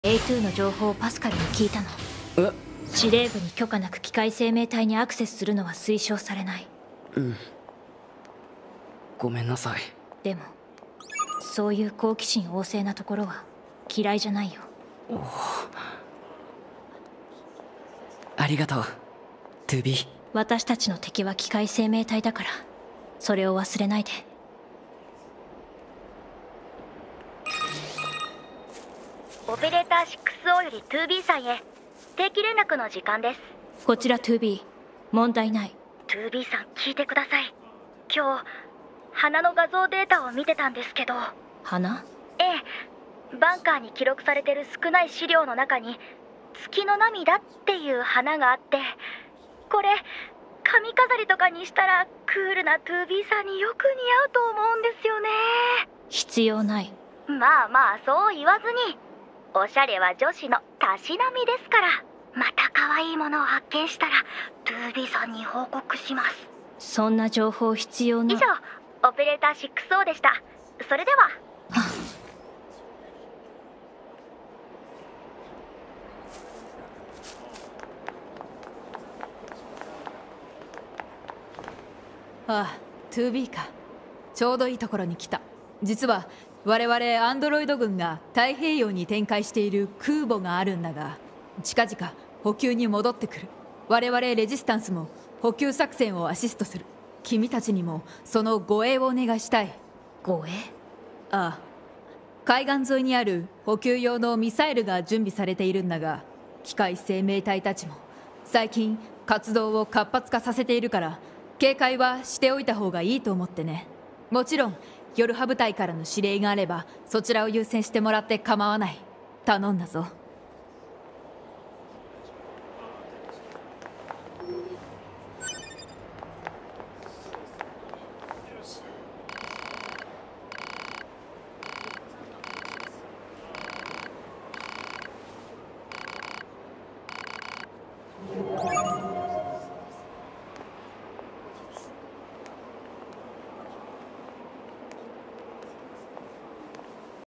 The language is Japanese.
A2 の情報をパスカルに聞いたの。司令部に許可なく機械生命体にアクセスするのは推奨されない。 ごめんなさい。 でもそういう好奇心旺盛なところは嫌いじゃないよ。 ありがとう 2B。 私たちの敵は機械生命体だから、それを忘れないで。 オペレーター 6O より 2B さんへ定期連絡の時間です。 こちら 2B、 問題ない。 2B さん聞いてください。今日花の画像データを見てたんですけど。 花？ ええ、バンカーに記録されてる少ない資料の中に月の涙っていう花があって、これ髪飾りとかにしたらクールな 2B さんによく似合うと思うんですよね。 必要ない。 まあまあそう言わずに、おしゃれは女子のたしなみですから。また可愛いものを発見したら 2B さんに報告します。 そんな情報必要な。 以上、オペレーター 6O でした。それでは。 ああ、2B か。ちょうどいいところに来た。実は我々アンドロイド軍が太平洋に展開している空母があるんだが、近々補給に戻ってくる。我々レジスタンスも補給作戦をアシストする。君たちにもその護衛をお願いしたい。 護衛？ ああ、海岸沿いにある補給用のミサイルが準備されているんだが、機械生命体たちも最近活動を活発化させているから、警戒はしておいた方がいいと思ってね。もちろんヨルハ部隊からの指令があればそちらを優先してもらって構わない。頼んだぞ。